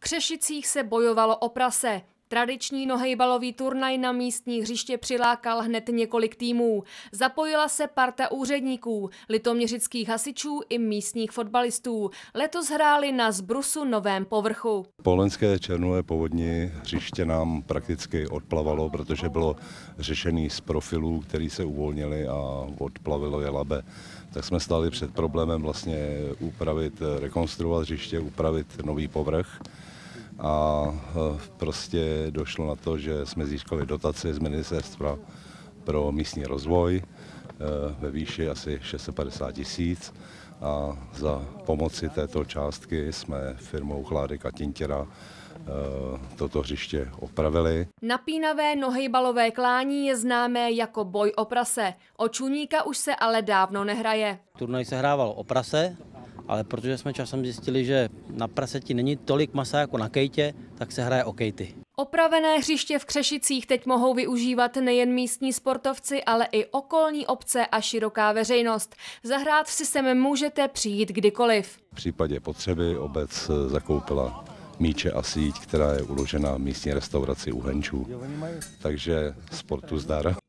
Křešicích se bojovalo o prase. Tradiční nohejbalový turnaj na místní hřiště přilákal hned několik týmů. Zapojila se parta úředníků, litoměřických hasičů i místních fotbalistů. Letos hráli na Zbrusu novém povrchu. Po loňské červnové povodni hřiště nám prakticky odplavalo, protože bylo řešený z profilů, který se uvolnili a odplavilo je labe. Tak jsme stáli před problémem vlastně rekonstruovat hřiště, upravit nový povrch. A prostě došlo na to, že jsme získali dotaci z Ministerstva pro místní rozvoj ve výši asi 650 000 a za pomoci této částky jsme firmou Chládek a Tintěra toto hřiště opravili. Napínavé nohejbalové klání je známé jako boj o prase. O čuníka už se ale dávno nehraje. Turnaj se hrával o prase, ale protože jsme časem zjistili, že na praseti není tolik masa jako na kejtě, tak se hraje o kejty. Opravené hřiště v Křešicích teď mohou využívat nejen místní sportovci, ale i okolní obce a široká veřejnost. Zahrát si sem můžete přijít kdykoliv. V případě potřeby obec zakoupila míče a síť, která je uložena v místní restauraci u Henčů. Takže sportu zdar.